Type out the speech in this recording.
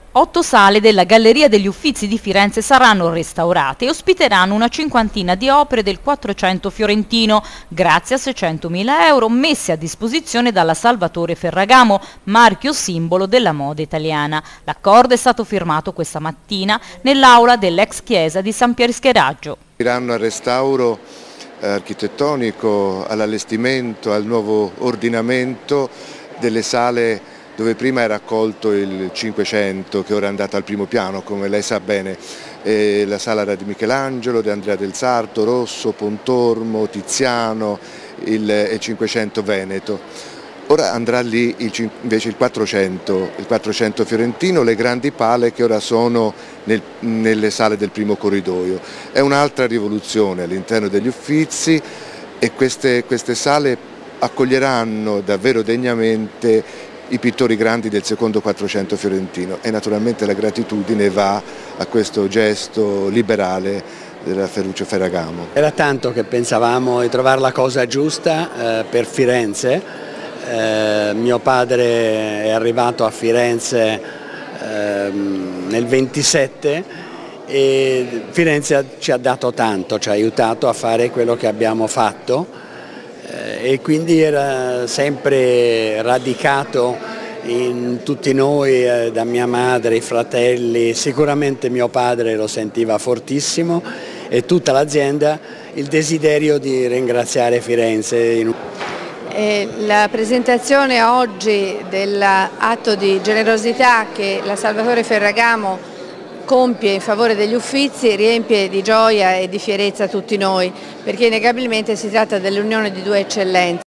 8 sale della Galleria degli Uffizi di Firenze saranno restaurate e ospiteranno una cinquantina di opere del Quattrocento fiorentino, grazie a 600.000 euro messi a disposizione dalla Salvatore Ferragamo, marchio simbolo della moda italiana. L'accordo è stato firmato questa mattina nell'aula dell'ex chiesa di San Pier Scheraggio. Iranno al restauro architettonico, all'allestimento, al nuovo ordinamento delle sale dove prima era accolto il Cinquecento, che ora è andato al primo piano, come lei sa bene. La sala era di Michelangelo, di Andrea del Sarto, Rosso, Pontormo, Tiziano, il Cinquecento veneto. Ora andrà lì invece il Quattrocento fiorentino, le grandi pale che ora sono nelle sale del primo corridoio. È un'altra rivoluzione all'interno degli Uffizi e queste sale accoglieranno davvero degnamente i pittori grandi del secondo Quattrocento fiorentino e naturalmente la gratitudine va a questo gesto liberale della Ferruccio Ferragamo. Era tanto che pensavamo di trovare la cosa giusta per Firenze. Mio padre è arrivato a Firenze nel 27 e Firenze ci ha dato tanto, ci ha aiutato a fare quello che abbiamo fatto. E quindi era sempre radicato in tutti noi, da mia madre, i fratelli, sicuramente mio padre lo sentiva fortissimo e tutta l'azienda il desiderio di ringraziare Firenze. La presentazione oggi dell'atto di generosità che la Salvatore Ferragamo compie in favore degli Uffizi riempie di gioia e di fierezza tutti noi, perché innegabilmente si tratta dell'unione di due eccellenze.